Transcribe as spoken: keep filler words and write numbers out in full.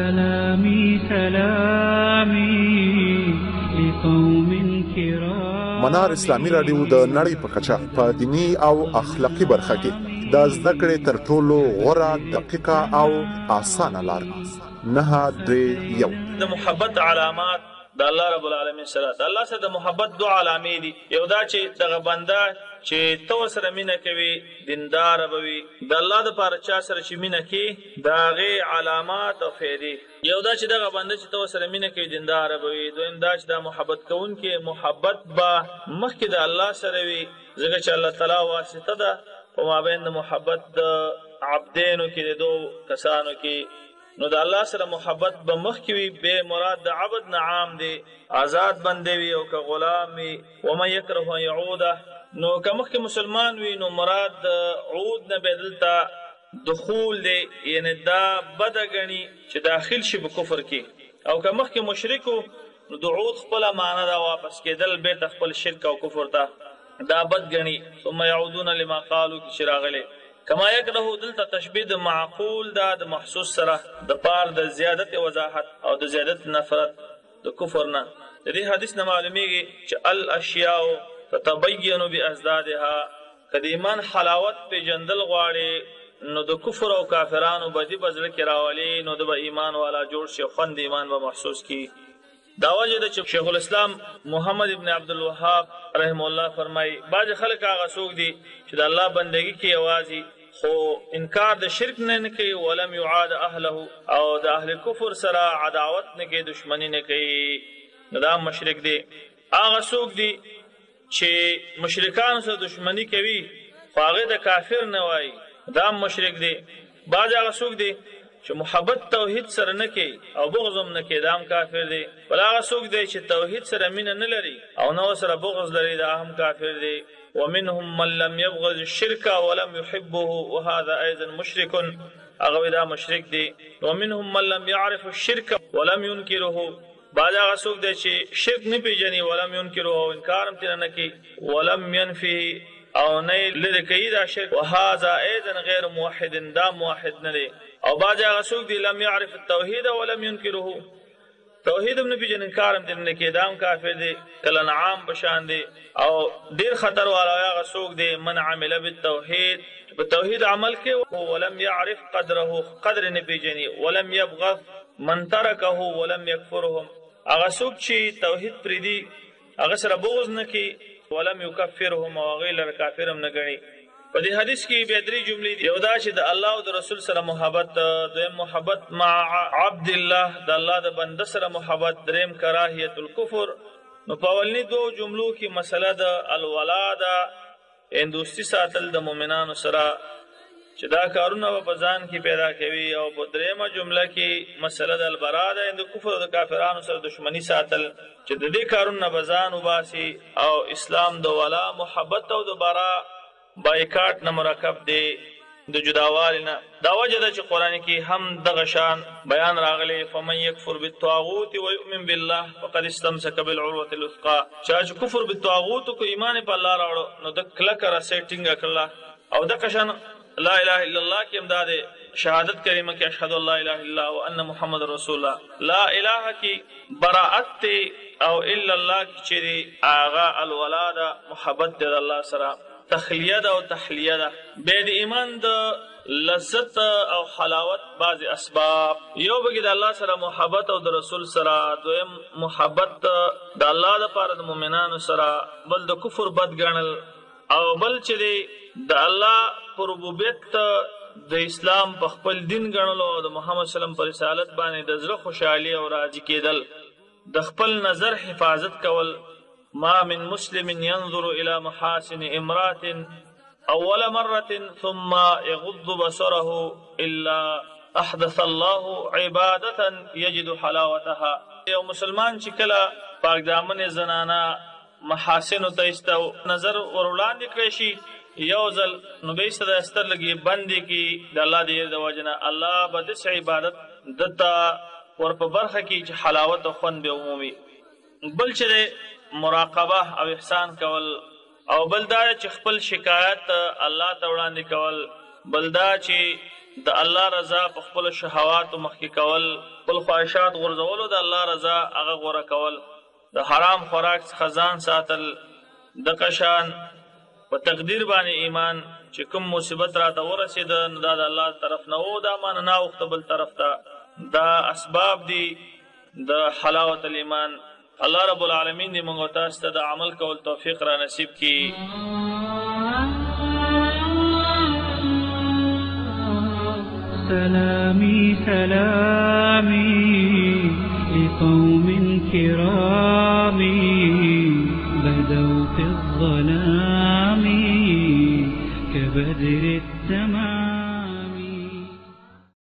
سلامي سلامي لقوم كرام. منار اسلامي رادیو د نړۍ په کچه په دینی او اخلاقی برخه کې د زده کړې تر ټولو غوره دقیقه او اسانه لار نه درې یو. د محبت علامات د الله رب العالمین سره د الله سره د محبت دوه علامې دي. یو دا چې دغه بنده چې تو سره مینه کوي دیندار بوي، د الله د پاره چا سره چې مینه کوي دا غي علامات او فائدې. یو دا چې دغه بنده چې تو سره مینه کوي دیندار بوي، دویم دا چې دا محبت کوون کې محبت با مخکې د الله سره وي، ځکه چې الله تعالی واسطه ده په مابین د محبت د عبدینو کې د دوه کسانو کې. نو د الله سره محبت به مخکې وي، به مراد د عبد نه عام دی، آزاد بندې وي او که غلام وي. ومن یکره ان یعوده، نو که مخکې مسلمان وي نو مراد د عود نه به دلته دخول دی، یعنی دا بده ګڼي چې داخل شي په کفر کې. او که مخکې مشرک نو د عود خپله معنی ده واپس کېدل بېرته خپل شرک او کفر ته، دا بد ګڼي. ثم یعودون لما قالوا کې چې راغلی کما یکره دلته تشبیه د معقول ده د محسوس سره د پار د زیادت وضاحت او د زیادت نفرت د کفر نه. د دې حدیث نه معلومیږي چې الاشیاء تتبین بازدادها، که د ایمان حلاوت پیژندل غواړي نو د کفر او کافرانو بدی به زړه کې راولي، نو د به ایمان والا جوړ شي، خوند ایمان به محسوس کی. دا وجه ده چې شیخ الاسلام محمد ابن عبدالوهاب رحم الله فرمایي بعض خلک هغه څوک دي چې د الله بندگی کې یوازې خو انکار د شرک نه نه کوي، ولم یعاد اهله، او د اهل کفر سره عداوت نه کوي، دشمنی نه کوي، نو دا مشرک دی. هغه څوک دی چې مشرکانو سره دشمنی کوي خو هغه د کافر نه وایي، دا مشرک دی. بعض هغه څوک دی چې محبت توحید سره نه کوي او بغض هم نه کوي، دا هم کافر دی. بل هغه څوک دی چې توحید سره مینه نه لري او نه سره بغض لري، دا هم کافر دی. ومنهم من لم يبغض الشرك ولم يحبه وهذا ايضا مشرك، هغه دا مشرک دی. ومنهم من لم يعرف الشرك ولم ينكره، بعض هغه څوک دی چې شرک نه پیژني ولم ينكره او انکار هم ترې نه کوي، ولم ينفي او نه لرې کوي دا شرک، وهذا ايضا غیر موحد، دا موحد نه دی. او بعض هغه څوک دی لم يعرف التوحید ولم ينكره، توحید هم نه پیژني انکار هم ترې نه کوي، دا هم کافر دی، کل انعام بشان دی. او ډیر خطر والا هغه څوک دی من عمل بالتوحید، په توحید عمل کې ولم يعرف قدره، قدر نه پیژني، ولم يبغض من ترکه ولم یکفرهم، هغه څوک چې توحید پریدي هغه سره بغض نه کوي، ولم یکفرهم او هغه لره کافر هم نه ګڼي. په دې حدیث کې بیا درې جملې دي. یو دا چې د الله او د رسول سره محبت، دویم محبت مع عبد الله، د الله د بنده سره محبت، دریم کراهیت الکفر. نو په اولنی دوه جملو کې مسله د الولا ده، دوستي ساتل د مؤمنانو سره چې دا کارونه په ځان کې پیدا کوي، او په دریمه جمله کې مسله د البرا ده، د کفر او د کافرانو سره دشمنی ساتل چې د دې کارونه به ځان وباسي. او اسلام د ولا محبت او د برا بایکاټ نه مرکب دی، د جداوالي نه. دا وجه ده چې قرآن کې هم دغه شان بیان راغلی فمن یکفر بالطاغوت ویؤمن بالله فقد استمسک بالعروة الوثقى، چا چې کفر بالطاغوت کو ایمان په الله راوړو نو د کلک راسه ټینګه کړه. او دغه شان لا اله الا الله کې امداد شهادت کریمه کې اشهد ان لا اله الا الله وان محمد رسول الله، لا اله کې براءت او الا الله کې چې اغا الولاده محبت د الله سره، تخلیه ده او تحلیه ده. به د ایمان د لذت او حلاوت بعض اسباب، یو بګی د الله سره محبت او د رسول سره، دویم محبت د الله لپاره د مؤمنانو سره، بل د کفر بد ګڼل، او بل چې د الله پر ربوبیت د اسلام په خپل دین ګڼلو او د محمد صلی الله علیه وسلم پر رسالت باندې د زړه خوشحالي او راضي کېدل، د خپل نظر حفاظت کول. ما من مسلم ينظر الى محاسن امرات اول مرة ثم يغض بصره الا احدث الله عبادة يجد حلاوتها. یو مسلمان چې کله پاک دامن زنانا محاسن ته استو نظر ورولان کړی شي یو ځل، نو به ست د استر لګي بندي کی د الله دې د وجنه الله به د عبادت دتا ور په برخه کې چې حلاوت او خوند به عمومي. بل چې مراقبه او احسان کول، او بل دا چې خپل شکایت الله ته وړاندې کول، بل دا چې د الله رضا په خپل شهواتو مخکې کول، خپل خواهشات غورځولو، د الله رضا هغه غوره کول، د حرام خوراک څخه ځان ساتل، د قشان په تقدیر باندې ایمان چې کوم مصیبت راته ورسېده نو دا د الله طرف نه و، دا ما نه اوښته بل طرف ته. دا اسباب دي د حلاوت الایمان. الله رب العالمین دې موږ تاسو ته د عمل کول توفیق را نصیب کړي. سلامي سلامي